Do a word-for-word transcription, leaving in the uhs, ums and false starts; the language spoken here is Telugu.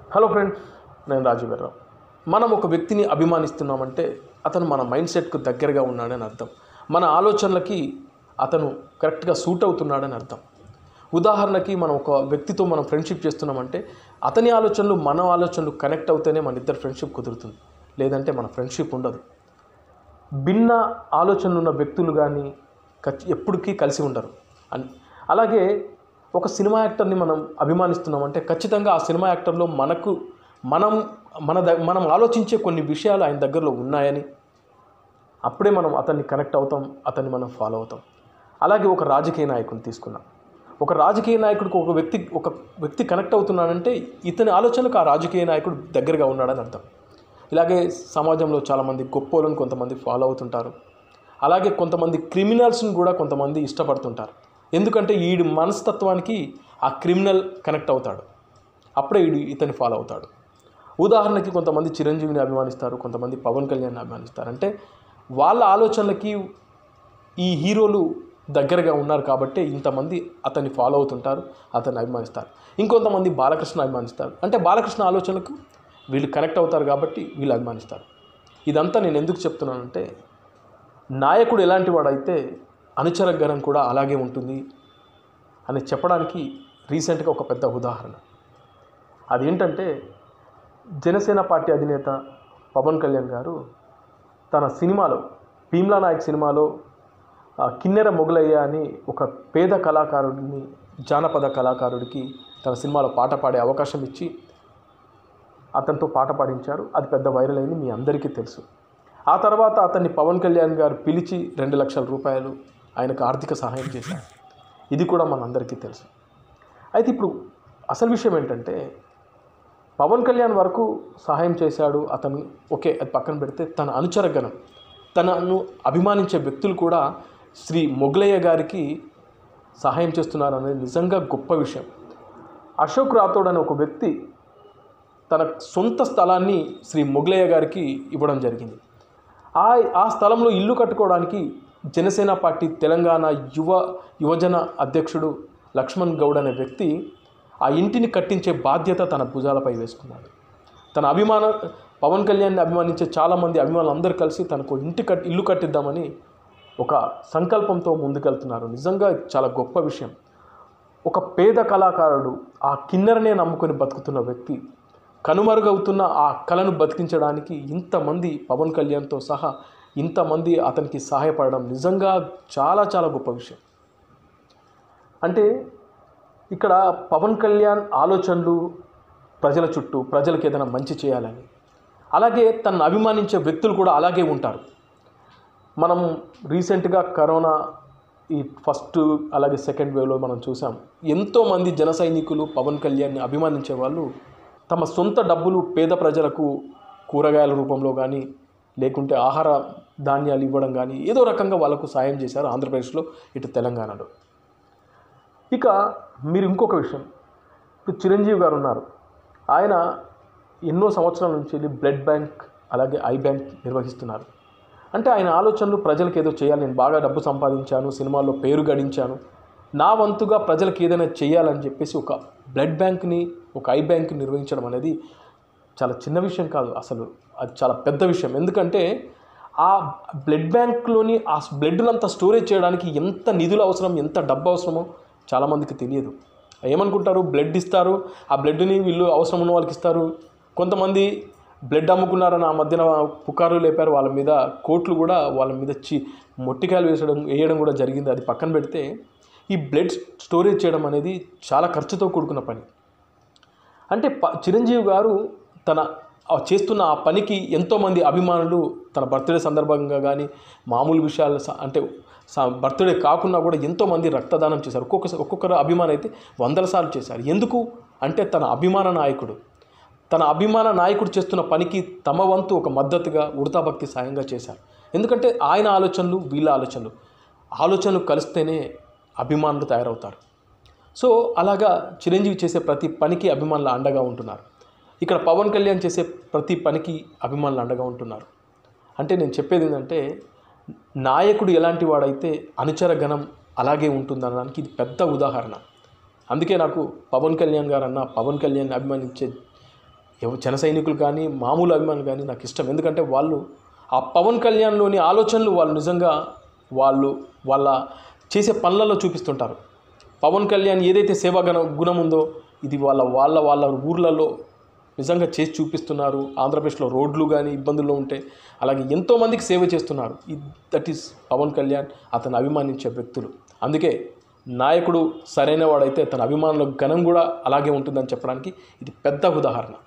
హలో ఫ్రెండ్స్, నేను రాజుగారు. మనం ఒక వ్యక్తిని అభిమానిస్తున్నామంటే అతను మన మైండ్ సెట్కు దగ్గరగా ఉన్నాడని అర్థం. మన ఆలోచనలకి అతను కరెక్ట్గా సూట్ అవుతున్నాడని అర్థం. ఉదాహరణకి మనం ఒక వ్యక్తితో మనం ఫ్రెండ్షిప్ చేస్తున్నామంటే అతని ఆలోచనలు మన ఆలోచనలు కనెక్ట్ అవుతేనే మన ఇద్దరు ఫ్రెండ్షిప్ కుదురుతుంది, లేదంటే మన ఫ్రెండ్షిప్ ఉండదు. భిన్న ఆలోచనలు ఉన్న వ్యక్తులు కానీ ఎప్పటికీ కలిసి ఉండరు. అని అలాగే ఒక సినిమా యాక్టర్ని మనం అభిమానిస్తున్నామంటే ఖచ్చితంగా ఆ సినిమా యాక్టర్లో మనకు మనం మన ద మనం ఆలోచించే కొన్ని విషయాలు ఆయన దగ్గరలో ఉన్నాయని అప్పుడే మనం అతన్ని కనెక్ట్ అవుతాం, అతన్ని మనం ఫాలో అవుతాం. అలాగే ఒక రాజకీయ నాయకుడిని తీసుకున్నాం. ఒక రాజకీయ నాయకుడికి ఒక వ్యక్తి ఒక వ్యక్తి కనెక్ట్ అవుతున్నాడంటే ఇతని ఆలోచనలకు ఆ రాజకీయ నాయకుడు దగ్గరగా ఉన్నాడని అర్థం. ఇలాగే సమాజంలో చాలామంది గొప్పోళ్ళని కొంతమంది ఫాలో అవుతుంటారు. అలాగే కొంతమంది క్రిమినల్స్ని కూడా కొంతమంది ఇష్టపడుతుంటారు. ఎందుకంటే వీడి మనస్తత్వానికి ఆ క్రిమినల్ కనెక్ట్ అవుతాడు, అప్పుడే వీడు ఇతన్ని ఫాలో అవుతాడు. ఉదాహరణకి కొంతమంది చిరంజీవిని అభిమానిస్తారు, కొంతమంది పవన్ కళ్యాణ్ని అభిమానిస్తారు. అంటే వాళ్ళ ఆలోచనలకి ఈ హీరోలు దగ్గరగా ఉన్నారు కాబట్టి ఇంతమంది అతన్ని ఫాలో అవుతుంటారు, అతన్ని అభిమానిస్తారు. ఇంకొంతమంది బాలకృష్ణ అభిమానిస్తారు. అంటే బాలకృష్ణ ఆలోచనలకు వీళ్ళు కనెక్ట్ అవుతారు కాబట్టి వీళ్ళు అభిమానిస్తారు. ఇదంతా నేను ఎందుకు చెప్తున్నానంటే నాయకుడు ఎలాంటి వాడైతే అనుచర గణం కూడా అలాగే ఉంటుంది అని చెప్పడానికి రీసెంట్గా ఒక పెద్ద ఉదాహరణ. అదేంటంటే జనసేన పార్టీ అధినేత పవన్ కళ్యాణ్ గారు తన సినిమాలో భీమ్లా నాయక్ సినిమాలో కిన్నెర మొగలయ్య అని ఒక పేద కళాకారుడిని, జానపద కళాకారుడికి తన సినిమాలో పాట పాడే అవకాశం ఇచ్చి అతనితో పాట పాడించారు. అది పెద్ద వైరల్ అయింది, మీ అందరికీ తెలుసు. ఆ తర్వాత అతన్ని పవన్ కళ్యాణ్ గారు పిలిచి రెండు లక్షల రూపాయలు ఆయనకు ఆర్థిక సహాయం చేశారు. ఇది కూడా మనందరికీ తెలుసు. అయితే ఇప్పుడు అసలు విషయం ఏంటంటే పవన్ కళ్యాణ్ వరకు సహాయం చేశాడు అతను, ఓకే, అది పక్కన పెడితే తన అనుచరగణం, తనను అభిమానించే వ్యక్తులు కూడా శ్రీ మొగలయ్య గారికి సహాయం చేస్తున్నారు అనేది నిజంగా గొప్ప విషయం. అశోక్ రాథోడ్ అనే ఒక వ్యక్తి తన సొంత స్థలాన్ని శ్రీ మొగలయ్య గారికి ఇవ్వడం జరిగింది. ఆ ఆ స్థలంలో ఇల్లు కట్టుకోవడానికి జనసేన పార్టీ తెలంగాణ యువ యువజన అధ్యక్షుడు లక్ష్మణ్ గౌడ్ అనే వ్యక్తి ఆ ఇంటిని కట్టించే బాధ్యత తన భుజాలపై వేసుకున్నాడు. తన అభిమాన పవన్ కళ్యాణ్ని అభిమానించే చాలామంది అభిమానులు అందరూ కలిసి తనకు ఇంటి కట్ ఇల్లు కట్టిద్దామని ఒక సంకల్పంతో ముందుకెళ్తున్నారు. నిజంగా చాలా గొప్ప విషయం. ఒక పేద కళాకారుడు ఆ కిన్నెరనే నమ్ముకొని బతుకుతున్న వ్యక్తి కనుమరుగవుతున్న ఆ కళను బతికించడానికి ఇంతమంది పవన్ కళ్యాణ్తో సహా ఇంతమంది అతనికి సహాయపడడం నిజంగా చాలా చాలా గొప్ప విషయం. అంటే ఇక్కడ పవన్ కళ్యాణ్ ఆలోచనలు ప్రజల చుట్టూ, ప్రజలకు ఏదైనా మంచి చేయాలని, అలాగే తనను అభిమానించే వ్యక్తులు కూడా అలాగే ఉంటారు. మనం రీసెంట్గా కరోనా ఈ ఫస్ట్ అలాగే సెకండ్ వేవ్లో మనం చూసాం. ఎంతోమంది జన సైనికులు పవన్ కళ్యాణ్ని అభిమానించే వాళ్ళు తమ సొంత డబ్బులు పేద ప్రజలకు కూరగాయల రూపంలో కానీ లేకుంటే ఆహార ధాన్యాలు ఇవ్వడం కానీ ఏదో రకంగా వాళ్ళకు సాయం చేశారు ఆంధ్రప్రదేశ్లో, ఇటు తెలంగాణలో. ఇక మీరు ఇంకొక విషయం, ఇప్పుడు చిరంజీవి గారు ఉన్నారు. ఆయన ఎన్నో సంవత్సరాల నుంచి వెళ్ళి బ్లడ్ బ్యాంక్ అలాగే ఐ బ్యాంక్ నిర్వహిస్తున్నారు. అంటే ఆయన ఆలోచనలు ప్రజలకు ఏదో చేయాలి, నేను బాగా డబ్బు సంపాదించాను, సినిమాల్లో పేరు గడించాను, నా వంతుగా ప్రజలకు ఏదైనా చేయాలని చెప్పేసి ఒక బ్లడ్ బ్యాంక్ని, ఒక ఐ బ్యాంక్ని నిర్వహించడం అనేది చాలా చిన్న విషయం కాదు, అసలు అది చాలా పెద్ద విషయం. ఎందుకంటే ఆ బ్లడ్ బ్యాంక్లోని ఆ బ్లడ్నంతా స్టోరేజ్ చేయడానికి ఎంత నిధులు అవసరం, ఎంత డబ్బు అవసరమో చాలామందికి తెలియదు. ఏమనుకుంటారు, బ్లడ్ ఇస్తారు, ఆ బ్లడ్ని వీళ్ళు అవసరం ఉన్న వాళ్ళకి ఇస్తారు. కొంతమంది బ్లడ్ అమ్ముకున్నారని ఆ మధ్యన పుకార్లు లేపారు, వాళ్ళ మీద కోట్లు కూడా వాళ్ళ మీద చి మొట్టికాయలు వేసడం వేయడం కూడా జరిగింది. అది పక్కన పెడితే ఈ బ్లడ్ స్టోరేజ్ చేయడం అనేది చాలా ఖర్చుతో కూడుకున్న పని. అంటే ప చిరంజీవి గారు తన చేస్తున్న ఆ పనికి ఎంతోమంది అభిమానులు తన బర్త్డే సందర్భంగా కానీ మామూలు విషయాలు అంటే బర్త్డే కాకుండా కూడా ఎంతోమంది రక్తదానం చేశారు. ఒక్కొక్క ఒక్కొక్కరు అభిమానం అయితే వందల సార్లు చేశారు. ఎందుకు అంటే తన అభిమాన నాయకుడు తన అభిమాన నాయకుడు చేస్తున్న పనికి తమ వంతు ఒక మద్దతుగా ఉడతాభక్తి సాయంగా చేశారు. ఎందుకంటే ఆయన ఆలోచనలు వీళ్ళ ఆలోచనలు ఆలోచనలు కలిస్తేనే అభిమానులు తయారవుతారు. సో అలాగా చిరంజీవి చేసే ప్రతి పనికి అభిమానులు అండగా ఉంటున్నారు. ఇక్కడ పవన్ కళ్యాణ్ చేసే ప్రతి పనికి అభిమానులు అండగా ఉంటున్నారు. అంటే నేను చెప్పేది ఏంటంటే నాయకుడు ఎలాంటి వాడైతే అనుచర గణం అలాగే ఉంటుందనడానికి ఇది పెద్ద ఉదాహరణ. అందుకే నాకు పవన్ కళ్యాణ్ గారు అన్న, పవన్ కళ్యాణ్ అభిమానించే ఎవ- జన సైనికులు కానీ మామూలు అభిమానులు కానీ నాకు ఇష్టం. ఎందుకంటే వాళ్ళు ఆ పవన్ కళ్యాణ్లోని ఆలోచనలు వాళ్ళు నిజంగా వాళ్ళు వాళ్ళ చేసే పనులలో చూపిస్తుంటారు. పవన్ కళ్యాణ్ ఏదైతే సేవా గుణ గుణం ఉందో ఇది వాళ్ళ వాళ్ళ వాళ్ళ ఊర్లలో నిజంగా చేసి చూపిస్తున్నారు. ఆంధ్రప్రదేశ్లో రోడ్లు కానీ ఇబ్బందుల్లో ఉంటే అలాగే ఎంతోమందికి సేవ చేస్తున్నారు. దట్ ఈస్ పవన్ కళ్యాణ్, అతను అభిమానించే వ్యక్తులు. అందుకే నాయకుడు సరైన వాడైతే తన అభిమానుల ఘనం కూడా అలాగే ఉంటుందని చెప్పడానికి ఇది పెద్ద ఉదాహరణ.